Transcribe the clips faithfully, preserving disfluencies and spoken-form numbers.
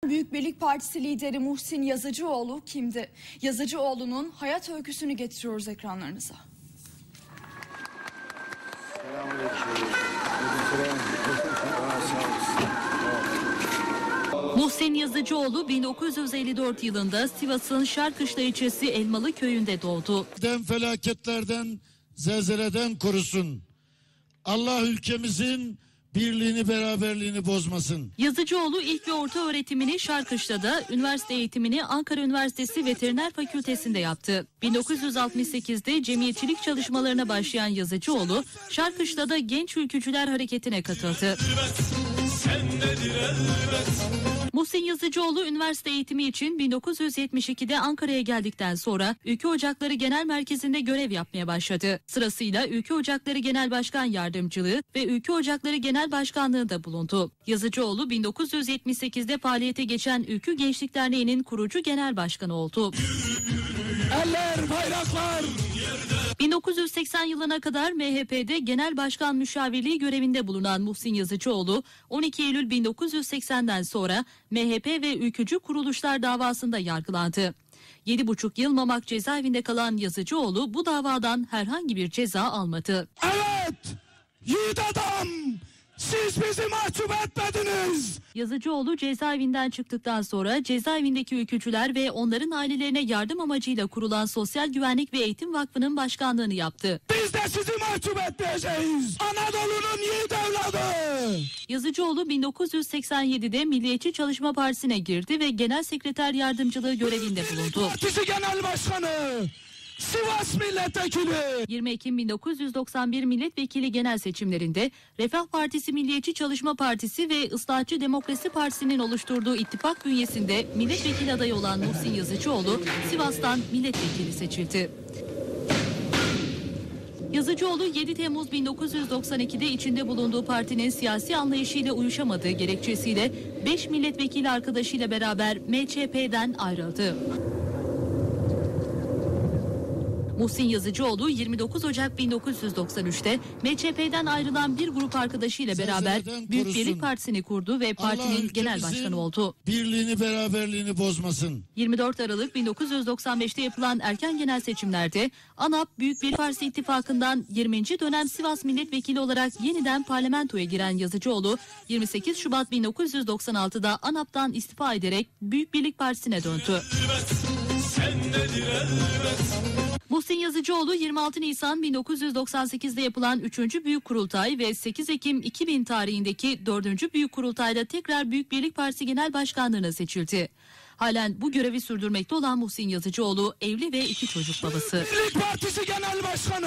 Büyük Birlik Partisi lideri Muhsin Yazıcıoğlu kimdi? Yazıcıoğlu'nun hayat öyküsünü getiriyoruz ekranlarınıza. Muhsin Yazıcıoğlu bin dokuz yüz elli dört yılında Sivas'ın Şarkışla ilçesi Elmalı köyünde doğdu. Den felaketlerden, zelzeleden korusun. Allah ülkemizin birliğini, beraberliğini bozmasın. Yazıcıoğlu ilk ve orta öğretimini Şarkışla'da, üniversite eğitimini Ankara Üniversitesi Veteriner Fakültesi'nde yaptı. bin dokuz yüz altmış sekizde cemiyetçilik çalışmalarına başlayan Yazıcıoğlu, Şarkışla'da Genç Ülkücüler Hareketi'ne katıldı. Muhsin Yazıcıoğlu üniversite eğitimi için bin dokuz yüz yetmiş ikide Ankara'ya geldikten sonra Ülke Ocakları Genel Merkezi'nde görev yapmaya başladı. Sırasıyla Ülke Ocakları Genel Başkan Yardımcılığı ve Ülke Ocakları Genel Başkanlığı'nda bulundu. Yazıcıoğlu bin dokuz yüz yetmiş sekizde faaliyete geçen Ülkü Gençlik Derneği'nin kurucu genel başkanı oldu. Eller, bayraklar! bin dokuz yüz seksen yılına kadar M H P'de Genel Başkan Müşavirliği görevinde bulunan Muhsin Yazıcıoğlu, on iki Eylül bin dokuz yüz seksenden sonra M H P ve Ülkücü Kuruluşlar davasında yargılandı. yedi buçuk yıl Mamak cezaevinde kalan Yazıcıoğlu bu davadan herhangi bir ceza almadı. Evet! Yiğit adam! Siz bizi mahcup etmediniz! Yazıcıoğlu cezaevinden çıktıktan sonra cezaevindeki ülkücüler ve onların ailelerine yardım amacıyla kurulan Sosyal Güvenlik ve Eğitim Vakfı'nın başkanlığını yaptı. Biz de sizi mahcup etmeyeceğiz! Anadolu'nun yiğit evladı! Yazıcıoğlu bin dokuz yüz seksen yedide Milliyetçi Çalışma Partisi'ne girdi ve Genel Sekreter Yardımcılığı görevinde bulundu. Partisi Genel Başkanı! Sivas Milletvekili. yirmi Ekim bin dokuz yüz doksan bir Milletvekili genel seçimlerinde Refah Partisi, Milliyetçi Çalışma Partisi ve Islahatçı Demokrasi Partisi'nin oluşturduğu ittifak bünyesinde milletvekili adayı olan Muhsin Yazıcıoğlu Sivas'tan milletvekili seçildi. Yazıcıoğlu yedi Temmuz bin dokuz yüz doksan ikide içinde bulunduğu partinin siyasi anlayışıyla uyuşamadığı gerekçesiyle beş milletvekili arkadaşıyla beraber M Ç P'den ayrıldı. Muhsin Yazıcıoğlu yirmi dokuz Ocak bin dokuz yüz doksan üçte M Ç P'den ayrılan bir grup arkadaşıyla beraber Büyük Birlik Partisi'ni kurdu ve partinin genel başkanı oldu. Birliğini, beraberliğini bozmasın. yirmi dört Aralık bin dokuz yüz doksan beşte yapılan erken genel seçimlerde ANAP Büyük Birlik Partisi ittifakından yirminci dönem Sivas milletvekili olarak yeniden parlamentoya giren Yazıcıoğlu yirmi sekiz Şubat bin dokuz yüz doksan altıda ANAP'tan istifa ederek Büyük Birlik Partisi'ne döndü. Muhsin Yazıcıoğlu yirmi altı Nisan bin dokuz yüz doksan sekizde yapılan üçüncü Büyük Kurultay ve sekiz Ekim iki bin tarihindeki dördüncü Büyük Kurultay'da tekrar Büyük Birlik Partisi Genel Başkanlığı'na seçildi. Halen bu görevi sürdürmekte olan Muhsin Yazıcıoğlu evli ve iki çocuk babası. Birlik Partisi Genel Başkanı.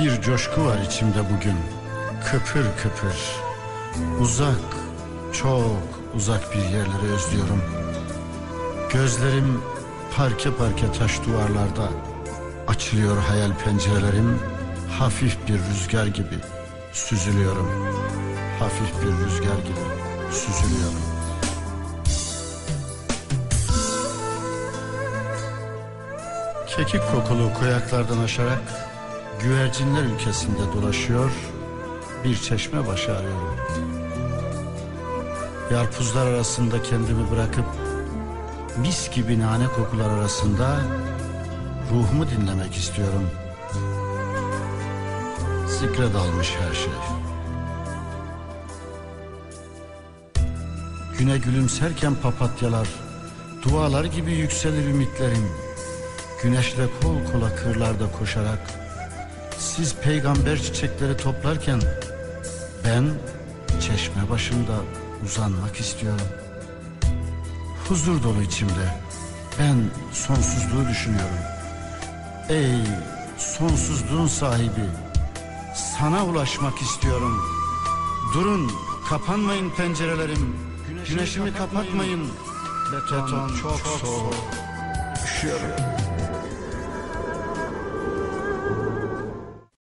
Bir coşku var içimde bugün, kıpır kıpır. Uzak, çok uzak bir yerleri özlüyorum. Gözlerim parke parke taş duvarlarda. Açılıyor hayal pencerelerim. Hafif bir rüzgar gibi süzülüyorum. Hafif bir rüzgar gibi süzülüyorum. Kekik kokulu koyaklardan aşarak güvercinler ülkesinde dolaşıyor, bir çeşme başı arıyorum. Yarpuzlar arasında kendimi bırakıp mis gibi nane kokular arasında ruhumu dinlemek istiyorum. Zikre dalmış her şey. Güne gülümserken papatyalar, dualar gibi yükselir ümitlerim. Güneşle kol kola kırlarda koşarak, siz peygamber çiçekleri toplarken ben çeşme başında uzanmak istiyorum. Huzur dolu içimde ben sonsuzluğu düşünüyorum. Ey sonsuzluğun sahibi, sana ulaşmak istiyorum. Durun, kapanmayın pencerelerim, güneşimi kapatmayın. Beton çok soğuk, üşüyorum.